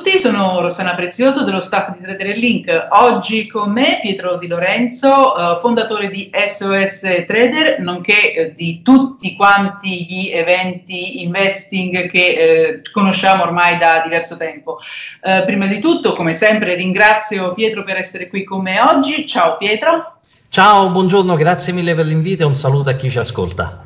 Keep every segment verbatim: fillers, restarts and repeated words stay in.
tutti, sono Rossana Prezioso dello staff di Trader Link. Oggi con me Pietro Di Lorenzo, eh, fondatore di S O S Trader, nonché eh, di tutti quanti gli eventi investing che eh, conosciamo ormai da diverso tempo. Eh, prima di tutto, come sempre, ringrazio Pietro per essere qui con me oggi. Ciao Pietro. Ciao, buongiorno, grazie mille per l'invito e un saluto a chi ci ascolta.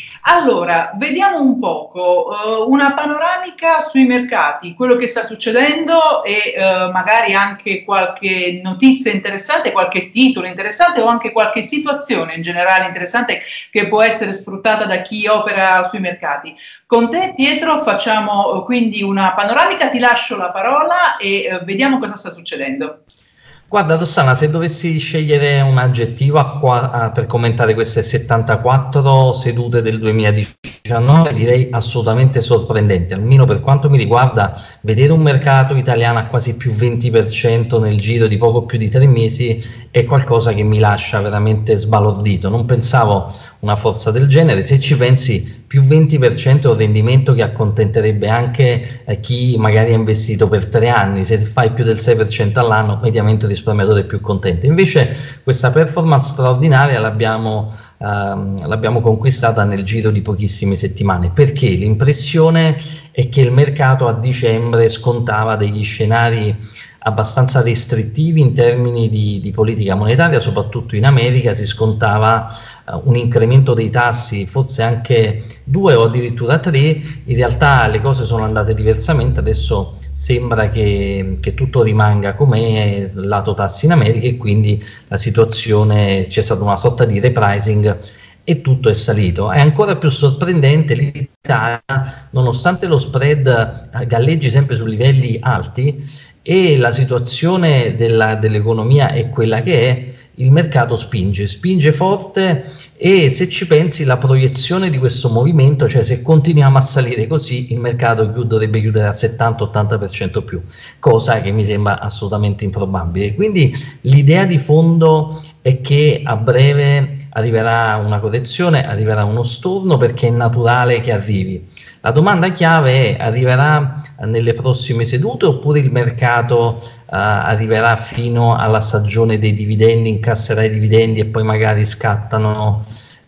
Allora, vediamo un poco uh, una panoramica sui mercati, quello che sta succedendo e uh, magari anche qualche notizia interessante, qualche titolo interessante o anche qualche situazione in generale interessante che può essere sfruttata da chi opera sui mercati. Con te Pietro facciamo uh, quindi una panoramica, ti lascio la parola e uh, vediamo cosa sta succedendo. Guarda Rossana, se dovessi scegliere un aggettivo a qua, a, per commentare queste settantaquattro sedute del duemiladiciannove, direi assolutamente sorprendente, almeno per quanto mi riguarda. Vedere un mercato italiano a quasi più venti per cento nel giro di poco più di tre mesi è qualcosa che mi lascia veramente sbalordito. Non pensavo una forza del genere. Se ci pensi, più venti per cento è un rendimento che accontenterebbe anche eh, chi magari ha investito per tre anni. Se fai più del sei per cento all'anno, mediamente il risparmiatore è più contento. Invece questa performance straordinaria l'abbiamo ehm, l'abbiamo conquistata nel giro di pochissime settimane, perché l'impressione è che il mercato a dicembre scontava degli scenari abbastanza restrittivi in termini di, di politica monetaria, soprattutto in America si scontava uh, un incremento dei tassi, forse anche due o addirittura tre. In realtà le cose sono andate diversamente, adesso sembra che, che tutto rimanga com'è lato tassi in America e quindi la situazione, c'è stata una sorta di repricing e tutto è salito. È ancora più sorprendente l'Italia, nonostante lo spread galleggi sempre su livelli alti e la situazione dell'economia è quella che è, il mercato spinge, spinge forte e se ci pensi la proiezione di questo movimento, cioè se continuiamo a salire così, il mercato dovrebbe chiudere al settanta ottanta per cento più, cosa che mi sembra assolutamente improbabile. Quindi l'idea di fondo è che a breve arriverà una correzione, arriverà uno storno, perché è naturale che arrivi. La domanda chiave è: arriverà nelle prossime sedute oppure il mercato uh, arriverà fino alla stagione dei dividendi, incasserà i dividendi e poi magari scattano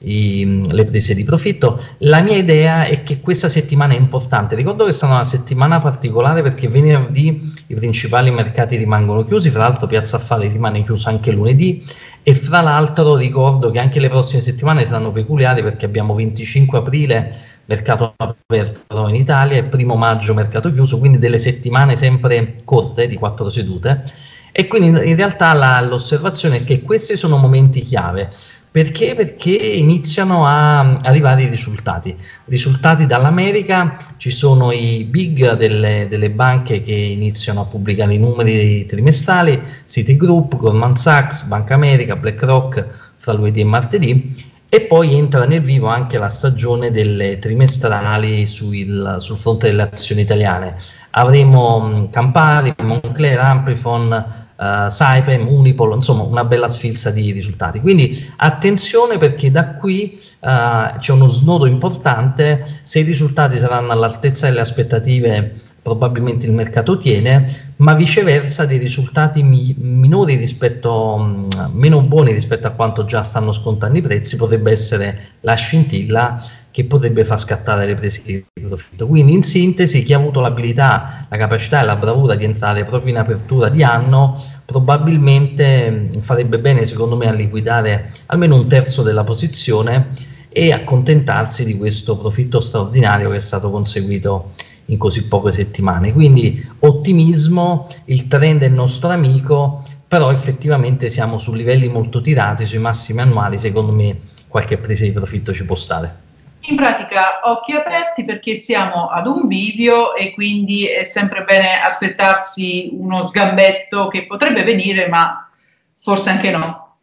i, le prese di profitto? La mia idea è che questa settimana è importante. Ricordo che è stata una settimana particolare perché venerdì i principali mercati rimangono chiusi, fra l'altro Piazza Affari rimane chiusa anche lunedì, e fra l'altro ricordo che anche le prossime settimane saranno peculiari perché abbiamo venticinque aprile mercato aperto in Italia e primo maggio mercato chiuso, quindi delle settimane sempre corte di quattro sedute. E quindi in realtà l'osservazione è che questi sono momenti chiave. Perché? Perché iniziano a arrivare i risultati. Risultati dall'America, ci sono i big delle, delle banche che iniziano a pubblicare i numeri trimestrali, Citigroup, Goldman Sachs, Banca America, BlackRock, fra lunedì e martedì. E poi entra nel vivo anche la stagione delle trimestrali sul, sul fronte delle azioni italiane. Avremo mh, Campari, Moncler, Amplifon, uh, Saipem, Unipol, insomma una bella sfilza di risultati. Quindi attenzione, perché da qui uh, c'è uno snodo importante. Se i risultati saranno all'altezza delle aspettative, probabilmente il mercato tiene, ma viceversa dei risultati mi minori rispetto, mh, meno buoni rispetto a quanto già stanno scontando i prezzi, potrebbe essere la scintilla che potrebbe far scattare le prese di profitto. Quindi in sintesi, chi ha avuto l'abilità, la capacità e la bravura di entrare proprio in apertura di anno, probabilmente mh, farebbe bene secondo me a liquidare almeno un terzo della posizione e accontentarsi di questo profitto straordinario che è stato conseguito in così poche settimane. Quindi ottimismo, il trend è il nostro amico, però effettivamente siamo su livelli molto tirati, sui massimi annuali. Secondo me qualche presa di profitto ci può stare. In pratica occhi aperti, perché siamo ad un bivio e quindi è sempre bene aspettarsi uno sgambetto che potrebbe venire, ma forse anche no.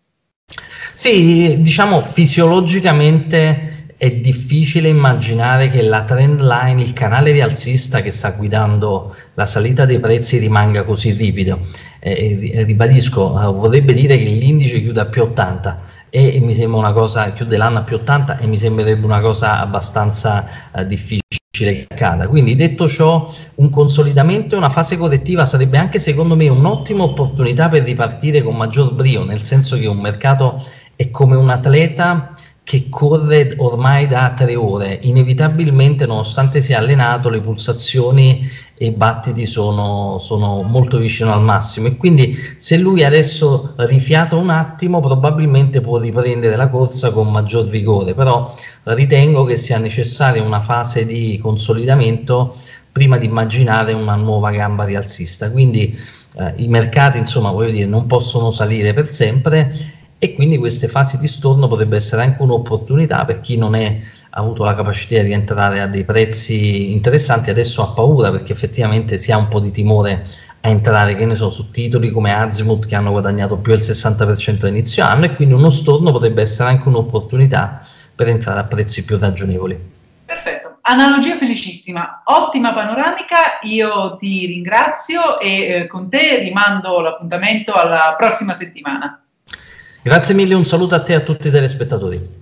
Sì, diciamo fisiologicamente è difficile immaginare che la trend line, il canale rialzista che sta guidando la salita dei prezzi, rimanga così ripido. Eh, ribadisco, eh, vorrebbe dire che l'indice chiude a più ottanta e, e mi sembra una cosa, chiude l'anno a più ottanta e mi sembrerebbe una cosa abbastanza eh, difficile. che accada. Quindi detto ciò, un consolidamento e una fase correttiva sarebbe anche secondo me un'ottima opportunità per ripartire con maggior brio, nel senso che un mercato è come un atleta che corre ormai da tre ore, inevitabilmente nonostante sia allenato le pulsazioni e i battiti sono, sono molto vicino al massimo, e quindi se lui adesso rifiata un attimo probabilmente può riprendere la corsa con maggior vigore, però ritengo che sia necessaria una fase di consolidamento prima di immaginare una nuova gamba rialzista. Quindi eh, i mercati, insomma, voglio dire, non possono salire per sempre, e quindi queste fasi di storno potrebbe essere anche un'opportunità per chi non è, ha avuto la capacità di entrare a dei prezzi interessanti, adesso ha paura perché effettivamente si ha un po' di timore a entrare, che ne so, su titoli come Azimut che hanno guadagnato più del sessanta per cento a inizio anno, e quindi uno storno potrebbe essere anche un'opportunità per entrare a prezzi più ragionevoli. Perfetto, analogia felicissima, ottima panoramica, io ti ringrazio e eh, con te rimando l'appuntamento alla prossima settimana. Grazie mille, un saluto a te e a tutti i telespettatori.